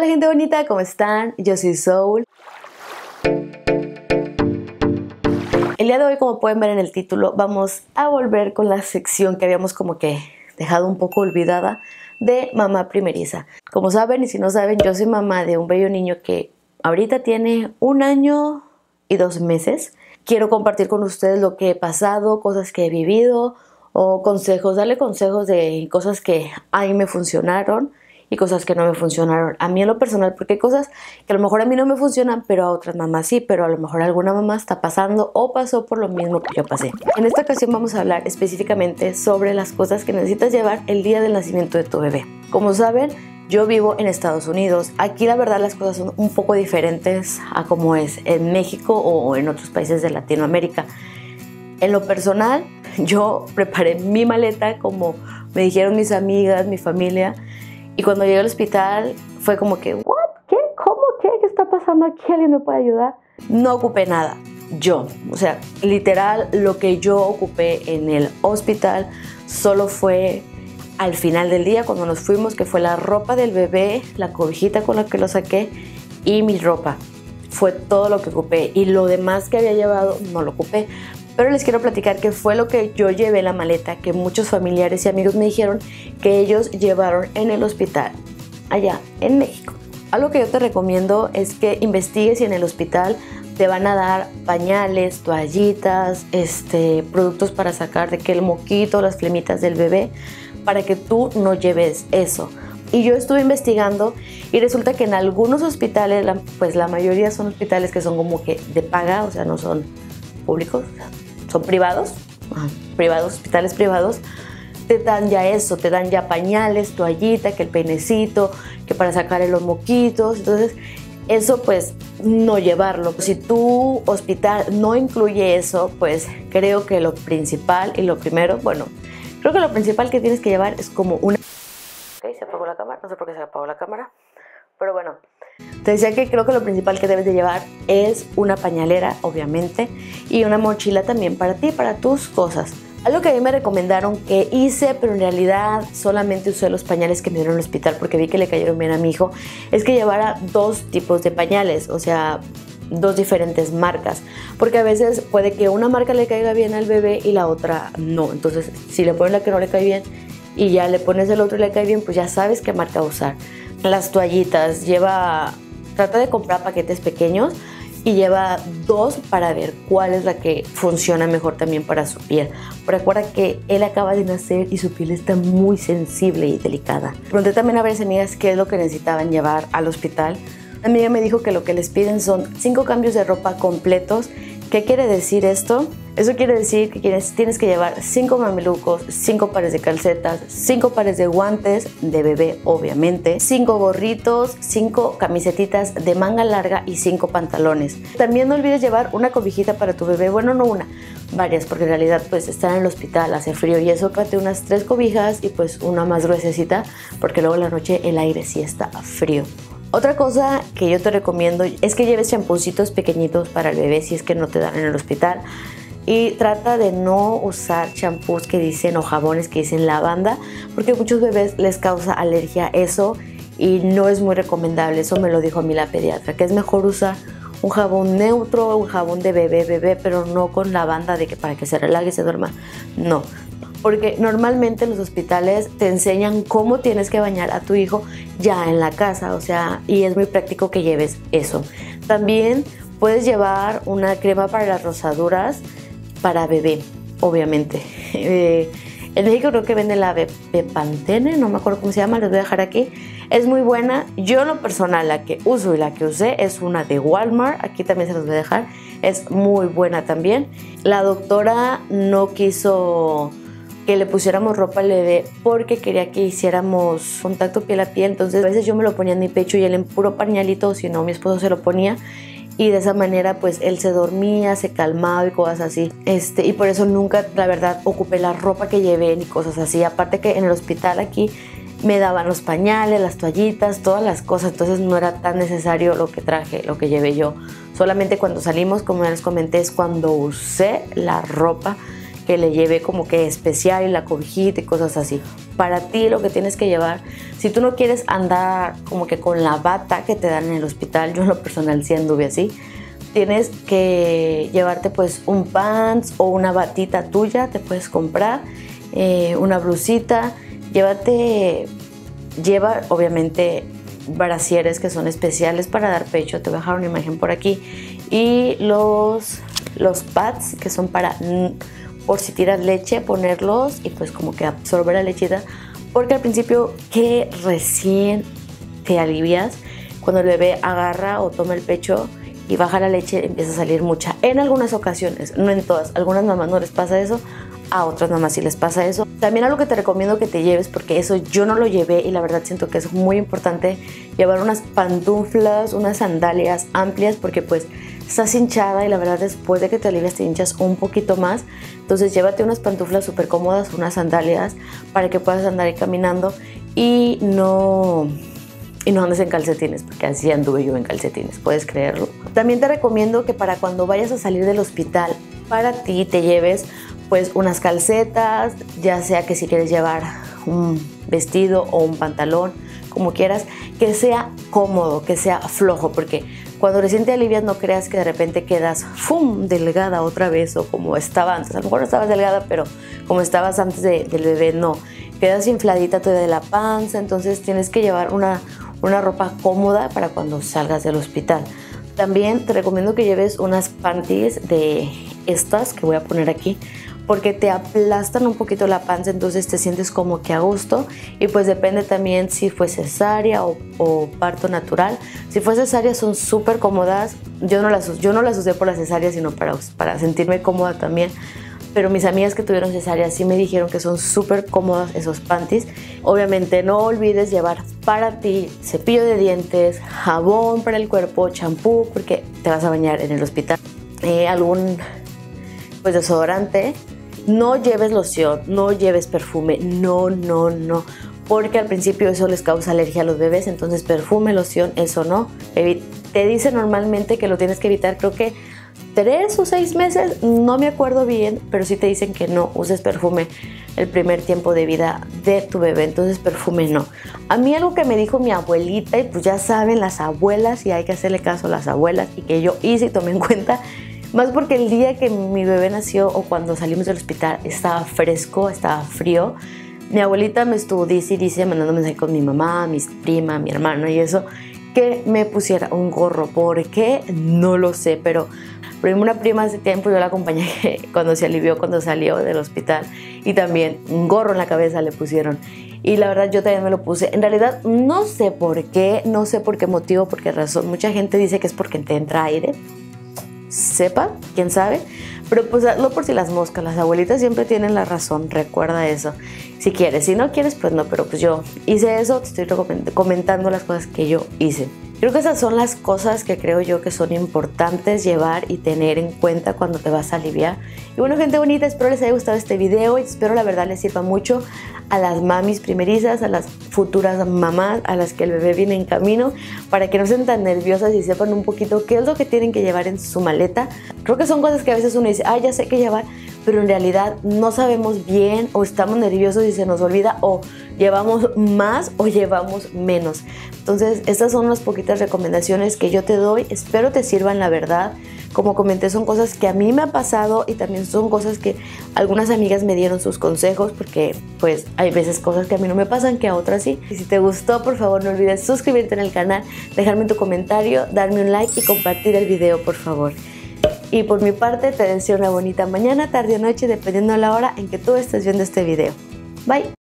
Hola gente bonita, ¿cómo están? Yo soy Soul. El día de hoy, como pueden ver en el título, vamos a volver con la sección que habíamos como que dejado un poco olvidada de mamá primeriza. Como saben, y si no saben, yo soy mamá de un bello niño que ahorita tiene 1 año y 2 meses. Quiero compartir con ustedes lo que he pasado, cosas que he vivido o consejos, darle consejos de cosas que a mí me funcionaron y cosas que no me funcionaron a mí en lo personal, porque hay cosas que a lo mejor a mí no me funcionan, pero a otras mamás sí, pero a lo mejor alguna mamá está pasando o pasó por lo mismo que yo pasé. En esta ocasión vamos a hablar específicamente sobre las cosas que necesitas llevar el día del nacimiento de tu bebé. Como saben, yo vivo en Estados Unidos. Aquí la verdad las cosas son un poco diferentes a como es en México o en otros países de Latinoamérica. En lo personal, yo preparé mi maleta como me dijeron mis amigas, mi familia. Y cuando llegué al hospital fue como que, ¿what? ¿Qué? ¿Cómo? ¿Qué? ¿Qué está pasando aquí? ¿Alguien me puede ayudar? No ocupé nada. Yo, o sea, literal, lo que yo ocupé en el hospital solo fue al final del día, cuando nos fuimos, que fue la ropa del bebé, la cobijita con la que lo saqué y mi ropa. Fue todo lo que ocupé. Y lo demás que había llevado no lo ocupé. Pero les quiero platicar qué fue lo que yo llevé en la maleta, que muchos familiares y amigos me dijeron que ellos llevaron en el hospital, allá en México. Algo que yo te recomiendo es que investigues si en el hospital te van a dar pañales, toallitas, productos para sacar de que el moquito, las flemitas del bebé, para que tú no lleves eso. Y yo estuve investigando y resulta que en algunos hospitales, pues la mayoría son hospitales que son como que de paga, o sea, no son públicos, son privados, hospitales privados, te dan ya eso, te dan ya pañales, toallita, que el peinecito, que para sacarle los moquitos. Entonces eso pues no llevarlo. Si tu hospital no incluye eso, pues creo que lo principal y lo primero, bueno, creo que lo principal que tienes que llevar es como una... Ok, se apagó la cámara, no sé por qué se apagó la cámara, pero bueno. Te decía que creo que lo principal que debes de llevar es una pañalera, obviamente, y una mochila también para ti, para tus cosas. Algo que a mí me recomendaron que hice, pero en realidad solamente usé los pañales que me dieron en el hospital porque vi que le cayeron bien a mi hijo, es que llevara 2 tipos de pañales, o sea, 2 diferentes marcas, porque a veces puede que una marca le caiga bien al bebé y la otra no. Entonces, si le pones la que no le cae bien y ya le pones el otro y le cae bien, pues ya sabes qué marca usar. Las toallitas, trata de comprar paquetes pequeños y lleva 2 para ver cuál es la que funciona mejor también para su piel. Pero recuerda que él acaba de nacer y su piel está muy sensible y delicada. Pregunté también a varias amigas qué es lo que necesitaban llevar al hospital. Una amiga me dijo que lo que les piden son 5 cambios de ropa completos. ¿Qué quiere decir esto? Eso quiere decir que tienes que llevar 5 mamelucos, 5 pares de calcetas, 5 pares de guantes de bebé, obviamente, 5 gorritos, 5 camisetitas de manga larga y 5 pantalones. También no olvides llevar una cobijita para tu bebé, bueno, no una, varias, porque en realidad pues están en el hospital, hace frío y eso, cómprate unas 3 cobijas y pues una más gruesecita, porque luego en la noche el aire sí está frío. Otra cosa que yo te recomiendo es que lleves champucitos pequeñitos para el bebé si es que no te dan en el hospital. Y trata de no usar champús que dicen o jabones que dicen lavanda, porque a muchos bebés les causa alergia eso y no es muy recomendable. Eso me lo dijo a mí la pediatra, que es mejor usar un jabón neutro, un jabón de bebé, pero no con lavanda de que para que se relaje y se duerma. No, porque normalmente en los hospitales te enseñan cómo tienes que bañar a tu hijo ya en la casa, o sea, y es muy práctico que lleves eso. También puedes llevar una crema para las rosaduras para bebé, obviamente. En México creo que vende la Bepantene, no me acuerdo cómo se llama, les voy a dejar aquí. Es muy buena. Yo en lo personal la que uso y la que usé es una de Walmart, aquí también se los voy a dejar. Es muy buena también. La doctora no quiso que le pusiéramos ropa al bebé porque quería que hiciéramos contacto piel a piel, entonces a veces yo me lo ponía en mi pecho y él en puro pañalito, o si no mi esposo se lo ponía y de esa manera pues él se dormía, se calmaba y cosas así, y por eso nunca la verdad ocupé la ropa que llevé ni cosas así. Aparte que en el hospital aquí me daban los pañales, las toallitas, todas las cosas, entonces no era tan necesario lo que traje, lo que llevé yo. Solamente cuando salimos, como ya les comenté, es cuando usé la ropa que le llevé como que especial y la cobijita y cosas así. para ti lo que tienes que llevar, si tú no quieres andar como que con la bata que te dan en el hospital, yo en lo personal sí anduve así, tienes que llevarte pues un pants o una batita tuya, te puedes comprar, una blusita, lleva obviamente brasieres que son especiales para dar pecho, te voy a dejar una imagen por aquí, y los pads que son para, por si tiras leche, ponerlos y pues como que absorber la lechita, porque al principio que recién te alivias, cuando el bebé agarra o toma el pecho y baja la leche, empieza a salir mucha. En algunas ocasiones, no en todas, algunas mamás no les pasa eso, a otras mamás sí les pasa eso. También algo que te recomiendo que te lleves, porque eso yo no lo llevé y la verdad siento que es muy importante, llevar unas pantuflas, unas sandalias amplias, porque pues estás hinchada y la verdad después de que te alivias te hinchas un poquito más. Entonces llévate unas pantuflas súper cómodas, unas sandalias para que puedas andar ahí caminando y no andes en calcetines, porque así anduve yo en calcetines, puedes creerlo. También te recomiendo que para cuando vayas a salir del hospital, para ti te lleves pues unas calcetas, ya sea que si quieres llevar un vestido o un pantalón, como quieras, que sea cómodo, que sea flojo, porque cuando recién te alivias no creas que de repente quedas delgada otra vez o como estaba antes. A lo mejor no estabas delgada, pero como estabas antes del bebé, no. Quedas infladita todavía de la panza, entonces tienes que llevar una ropa cómoda para cuando salgas del hospital. También te recomiendo que lleves unas panties de estas que voy a poner aquí, porque te aplastan un poquito la panza, entonces te sientes como que a gusto, y pues depende también si fue cesárea o parto natural. Si fue cesárea son súper cómodas, yo no las usé por la cesárea, sino para sentirme cómoda también, pero mis amigas que tuvieron cesárea sí me dijeron que son súper cómodas esos panties. Obviamente no olvides llevar para ti cepillo de dientes, jabón para el cuerpo, champú, porque te vas a bañar en el hospital, algún pues desodorante. No lleves loción, no lleves perfume, no, porque al principio eso les causa alergia a los bebés, entonces perfume, loción, eso no. Te dice normalmente que lo tienes que evitar, creo que 3 o 6 meses, no me acuerdo bien, pero sí te dicen que no uses perfume el primer tiempo de vida de tu bebé, entonces perfume no. A mí algo que me dijo mi abuelita, y pues ya saben las abuelas, y hay que hacerle caso a las abuelas, y que yo hice y tomé en cuenta, más porque el día que mi bebé nació o cuando salimos del hospital estaba fresco, estaba frío. Mi abuelita me estuvo dice mandando mensaje con mi mamá, mi prima, mi hermano y eso, que me pusiera un gorro. ¿Por qué? No lo sé, pero una prima hace tiempo yo la acompañé cuando se alivió, cuando salió del hospital, y también un gorro en la cabeza le pusieron. Y la verdad yo también me lo puse. En realidad no sé por qué, no sé por qué motivo, por qué razón. Mucha gente dice que es porque te entra aire. Sepa, quién sabe, pero pues hazlo por si las moscas. Las abuelitas siempre tienen la razón, recuerda eso. Si quieres, si no quieres, pues no, pero pues yo hice eso, te estoy comentando las cosas que yo hice. Creo que esas son las cosas que creo yo que son importantes llevar y tener en cuenta cuando te vas a aliviar. Y bueno, gente bonita, espero les haya gustado este video y espero la verdad les sirva mucho a las mamis primerizas, a las futuras mamás, a las que el bebé viene en camino, para que no sean tan nerviosas y sepan un poquito qué es lo que tienen que llevar en su maleta. Creo que son cosas que a veces uno dice, ya sé qué llevar, pero en realidad no sabemos bien, o estamos nerviosos y se nos olvida, o llevamos más o llevamos menos. Entonces estas son unas poquitas recomendaciones que yo te doy, espero te sirvan, la verdad. Como comenté, son cosas que a mí me ha pasado y también son cosas que algunas amigas me dieron sus consejos, porque pues hay veces cosas que a mí no me pasan que a otras sí. Y si te gustó, por favor no olvides suscribirte en el canal, dejarme tu comentario, darme un like y compartir el video, por favor. Y por mi parte te deseo una bonita mañana, tarde o noche, dependiendo de la hora en que tú estés viendo este video. Bye.